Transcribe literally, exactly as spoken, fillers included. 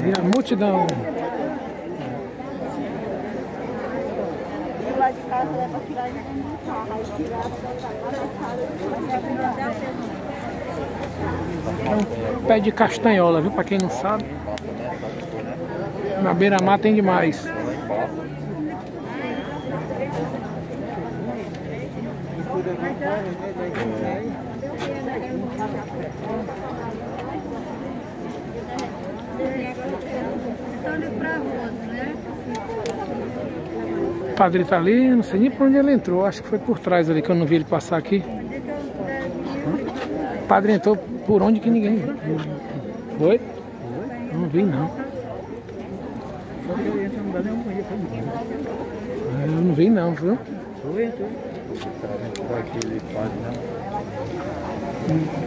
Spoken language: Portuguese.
E a multidão. Lá de casa é para tirar de dentro do carro, aí tirar É um pé de castanhola, viu? Pra quem não sabe. Na beira-mar tem demais. O padre tá ali, não sei nem por onde ele entrou, acho que foi por trás ali que eu não vi ele passar aqui. O padre entrou por onde que ninguém viu. Foi? Não vi não. Eu não vi não, viu?